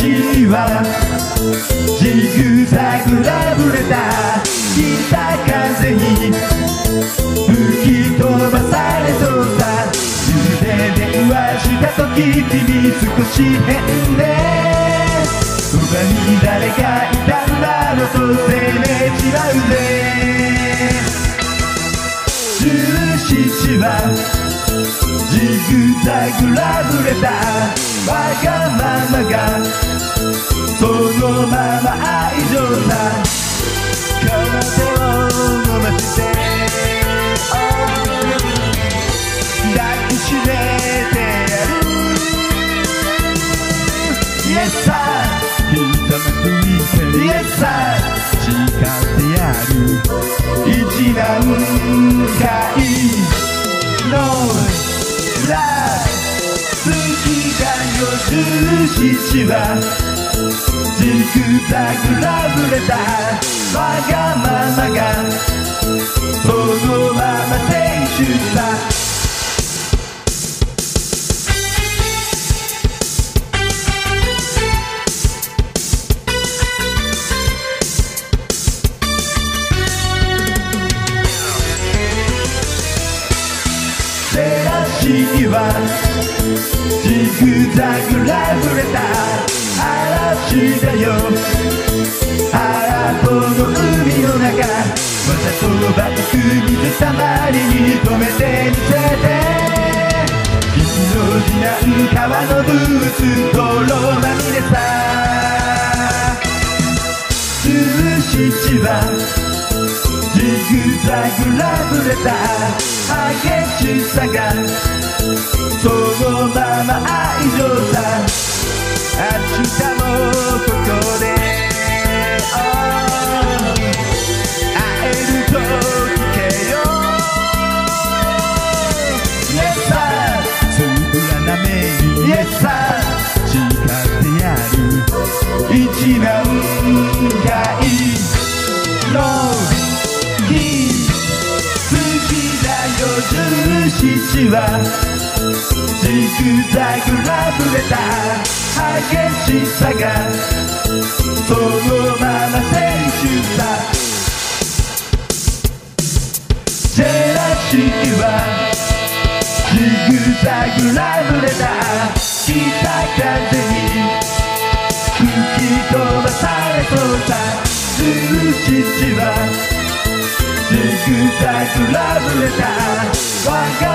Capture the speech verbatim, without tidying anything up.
嵐はジグザグラブレター、北風に吹き飛ばされそうさ。夢で電話した時君少し変で、そばに誰かいたんだろうと責めちまうぜ。じゅうしちはジグザグラブレター、わがままがそのまま愛情さ。この手を伸ばして抱きしめてやる。 Yes sir ひざまずいて Yes sir 誓ってやる。一段階のラ好きだよ。じゅうしちはジグザグラブレター、わがままがそのまま青春さ。嵐はジグザグラブレター、嵐だよハートの海の中、わざとバック水たまりに止めてみせて、君の次男川のブーツ泥まみれさ。じゅうしちはジグザグラブレター、激しさがそのまま愛情さ。明日もここで、oh、会えると聞けよ。 Yes sir つぶらな目に Yes sir 誓ってやる。一段階の日好きだよ。じゅうしちはジグザグラブレター、激しさがそのまま青春さ。ジェラシーはジグザグラブレター、北風に吹き飛ばされそうさ。じゅうしちはジグザグラブレター、わが